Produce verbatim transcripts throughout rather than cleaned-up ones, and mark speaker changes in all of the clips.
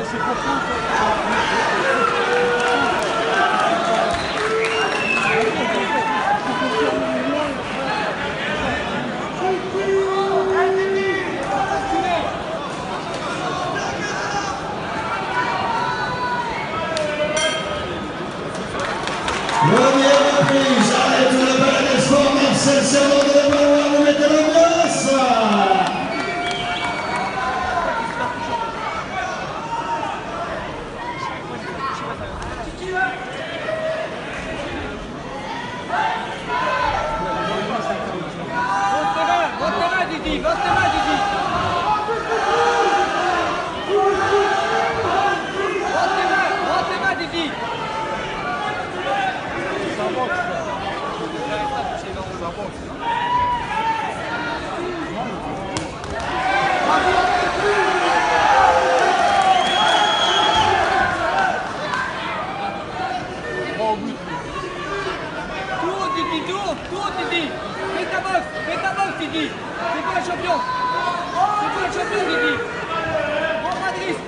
Speaker 1: Première reprise, allez tout le palais des sports, Marcel Servan de la Valois, vous mettez l'ambiance.
Speaker 2: Didi, votre main, Didi. Votre main, votre main, Didi. Tourne, Didi, tourne, tourne, Didi. Fais ta boxe, fais ta boxe, Didi. C'est toi le champion. C'est toi le champion, Didi. Prends pas de risque.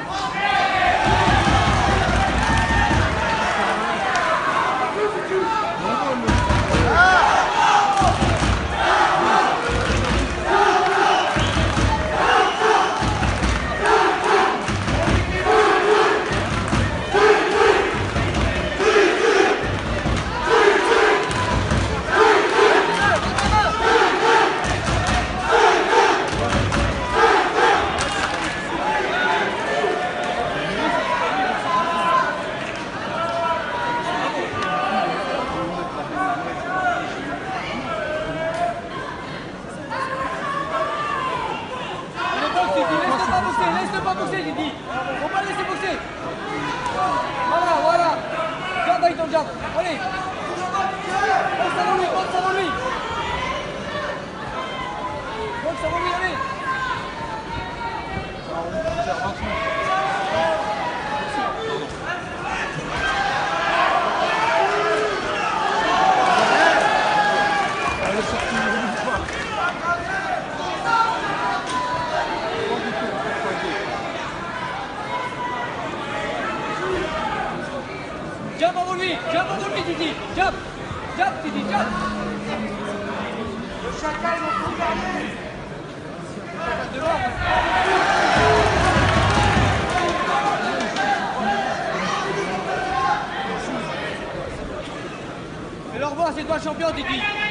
Speaker 2: Laisse-le pas boxer, Didi. Faut pas le laisser boxer. Voilà, voilà. Garde avec ton jab. Allez. Boxe avant lui, boxe avant lui. Boxe avant lui, allez. Jab avant lui, jab avant lui, Didi. Jab, jab, Didi, jab. Le chacal, il faut regarder. Fais-le revoir, c'est toi le champion, Didi.